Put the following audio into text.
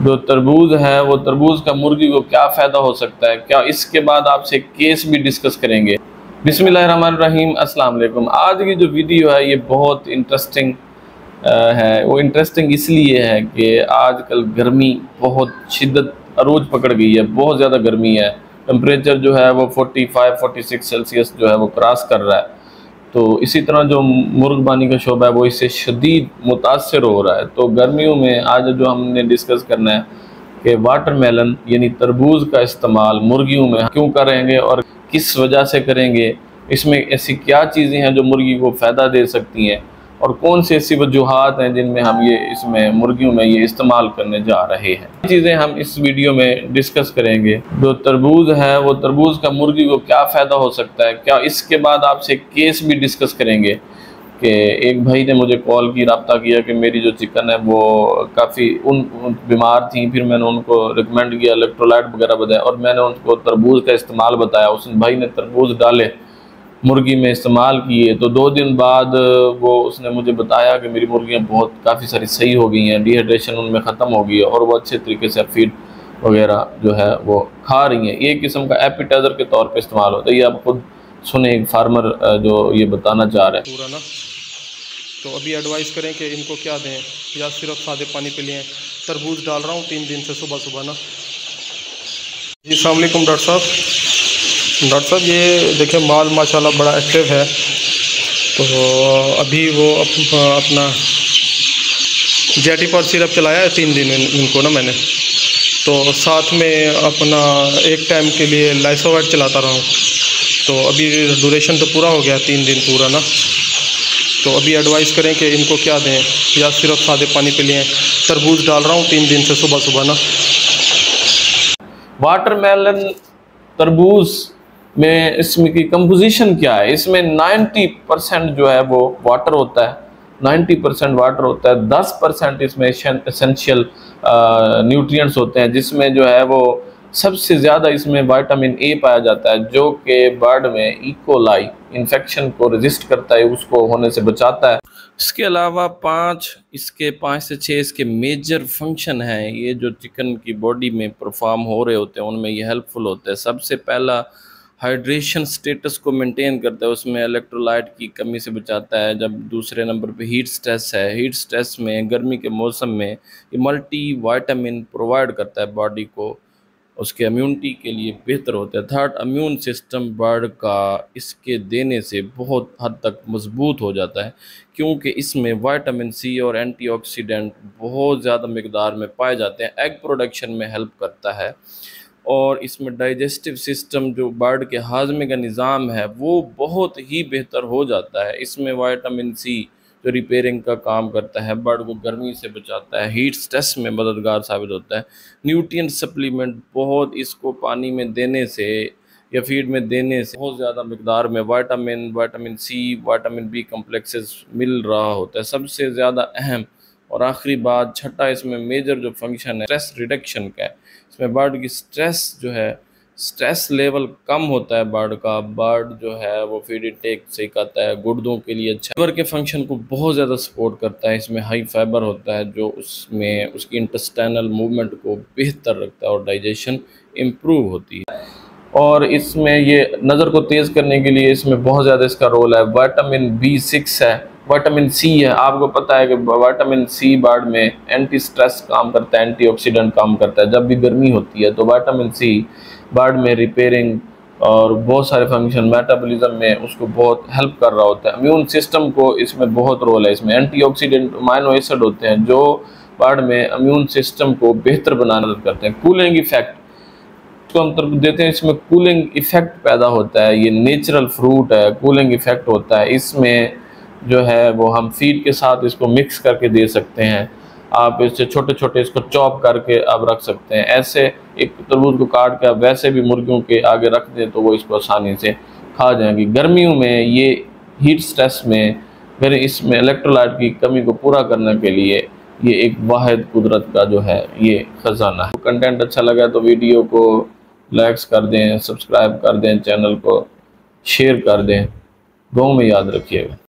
जो तरबूज है वो तरबूज का मुर्गी को क्या फ़ायदा हो सकता है, क्या इसके बाद आपसे केस भी डिस्कस करेंगे। बिस्मिल्लाहिर्रहमानिर्रहीम, अस्सलाम वालेकुम। आज की जो वीडियो है ये बहुत इंटरेस्टिंग है। वो इंटरेस्टिंग इसलिए है कि आजकल गर्मी बहुत शिद्दत अरूज पकड़ गई है, बहुत ज़्यादा गर्मी है। टेम्परेचर जो है वो 45-46 सेल्सियस जो है वो क्रॉस कर रहा है। तो इसी तरह जो मुर्गबानी का शोबा है वो इससे शदीद मुतासर हो रहा है। तो गर्मियों में आज जो हमने डिस्कस करना है कि वाटरमेलन यानी तरबूज का इस्तेमाल मुर्गियों में क्यों करेंगे और किस वजह से करेंगे, इसमें ऐसी क्या चीज़ें हैं जो मुर्गी को फ़ायदा दे सकती हैं और कौन सी ऐसी वजूहात हैं जिनमें हम ये इसमें मुर्गियों में ये इस्तेमाल करने जा रहे हैं। चीज़ें हम इस वीडियो में डिस्कस करेंगे। जो तरबूज है वो तरबूज का मुर्गी को क्या फ़ायदा हो सकता है, क्या इसके बाद आपसे केस भी डिस्कस करेंगे कि एक भाई ने मुझे कॉल की, रब्ता किया कि मेरी जो चिकन है वो काफ़ी उन बीमार थी। फिर मैंने उनको रिकमेंड किया, इलेक्ट्रोलाइट वगैरह बताया और मैंने उनको तरबूज का इस्तेमाल बताया। उस भाई ने तरबूज डाले, मुर्गी में इस्तेमाल किए, तो 2 दिन बाद वो उसने मुझे बताया कि मेरी मुर्गियाँ बहुत काफ़ी सारी सही हो गई हैं, डिहाइड्रेशन उनमें ख़त्म हो गई है और वो अच्छे तरीके से फीड वगैरह जो है वो खा रही हैं। एक किस्म का एपिटाइज़र के तौर पे इस्तेमाल होता है। ये आप खुद सुने, एक फार्मर जो ये बताना चाह रहे हैं। पूरा ना, तो अभी एडवाइस करें कि इनको क्या दें या सिर्फ सादे पानी पे लें। तरबूज डाल रहा हूँ 3 दिन से सुबह सुबह ना। जी अस्सलाम वालेकुम डॉक्टर साहब, ये देखिए माल माशाल्लाह बड़ा एक्टिव है। तो अभी वो अपना जेटी पर सिरप चलाया है 3 दिन इनको ना मैंने, तो साथ में अपना एक टाइम के लिए लाइसोवेट चलाता रहा हूँ। तो अभी ड्यूरेशन तो पूरा हो गया 3 दिन पूरा ना। तो अभी एडवाइस करें कि इनको क्या दें या सिर्फ सादे पानी पे लें। तरबूज डाल रहा हूँ 3 दिन से सुबह सुबह ना। वाटरमेलन तरबूज में इसमें की कंपोजिशन क्या है, इसमें 90% जो है वो वाटर होता है, 90% वाटर होता है। 10% इसमें एसेंशियल न्यूट्रिएंट्स होते हैं, जिसमें जो है वो सबसे ज़्यादा इसमें विटामिन ए पाया जाता है, जो कि बर्ड में इकोलाई इन्फेक्शन को रेजिस्ट करता है, उसको होने से बचाता है। इसके अलावा 5 से 6 इसके मेजर फंक्शन हैं, ये जो चिकन की बॉडी में परफॉर्म हो रहे होते हैं उनमें ये हेल्पफुल होते हैं। सबसे पहला हाइड्रेशन स्टेटस को मेंटेन करता है, उसमें इलेक्ट्रोलाइट की कमी से बचाता है। जब दूसरे नंबर पे हीट स्ट्रेस है, हीट स्ट्रेस में गर्मी के मौसम में ये मल्टी विटामिन प्रोवाइड करता है बॉडी को, उसके इम्यूनिटी के लिए बेहतर होता है। थर्ड, इम्यून सिस्टम बर्ड का इसके देने से बहुत हद तक मजबूत हो जाता है, क्योंकि इसमें विटामिन सी और एंटीऑक्सीडेंट बहुत ज़्यादा मकदार में पाए जाते हैं। एग प्रोडक्शन में हेल्प करता है और इसमें डाइजेस्टिव सिस्टम जो बर्ड के हाजमे का निज़ाम है वो बहुत ही बेहतर हो जाता है। इसमें विटामिन सी जो रिपेयरिंग का काम करता है, बर्ड को गर्मी से बचाता है, हीट स्ट्रेस में मददगार साबित होता है। न्यूट्रिएंट सप्लीमेंट बहुत इसको पानी में देने से या फीड में देने से बहुत ज़्यादा मकदार में vitamin C, vitamin B complexes मिल रहा होता है। सबसे ज़्यादा अहम और आखिरी बात, छठा इसमें मेजर जो फंक्शन है स्ट्रेस रिडक्शन का है। इसमें बर्ड की स्ट्रेस जो है, स्ट्रेस लेवल कम होता है बर्ड का, बर्ड जो है वो फीड इनटेक सही करता है, गुर्दों के लिए अच्छा, लीवर के फंक्शन को बहुत ज़्यादा सपोर्ट करता है। इसमें हाई फाइबर होता है जो उसमें उसकी इंटेस्टाइनल मूवमेंट को बेहतर रखता है और डाइजेशन इम्प्रूव होती है। और इसमें ये नज़र को तेज़ करने के लिए इसमें बहुत ज़्यादा इसका रोल है। विटामिन B6 है, विटामिन सी है। आपको पता है कि विटामिन सी बर्ड में एंटी स्ट्रेस काम करता है, एंटीऑक्सीडेंट काम करता है। जब भी गर्मी होती है तो विटामिन सी बर्ड में रिपेयरिंग और बहुत सारे फंक्शन, मेटाबॉलिज्म में उसको बहुत हेल्प कर रहा होता है। इम्यून सिस्टम को इसमें बहुत रोल है। इसमें एंटीऑक्सीडेंट अमीनो एसिड होते हैं जो बर्ड में इम्यून सिस्टम को बेहतर बनाने मदद करते हैं। कूलिंग इफेक्ट को हम तरफ देते हैं, इसमें कूलिंग इफेक्ट पैदा होता है। ये नेचुरल फ्रूट है, कूलिंग इफेक्ट होता है। इसमें जो है वो हम फीड के साथ इसको मिक्स करके दे सकते हैं। आप इससे छोटे छोटे इसको चॉप करके आप रख सकते हैं। ऐसे एक तरबूज को काट के आप वैसे भी मुर्गियों के आगे रख दें तो वो इसको आसानी से खा जाएंगी। गर्मियों में ये हीट स्ट्रेस में फिर इसमें इलेक्ट्रोलाइट की कमी को पूरा करने के लिए ये एक वाहिद कुदरत का जो है ये ख़जाना है। कंटेंट अच्छा लगा तो वीडियो को लाइक्स कर दें, सब्सक्राइब कर दें, चैनल को शेयर कर दें। दुआ में याद रखिएगा।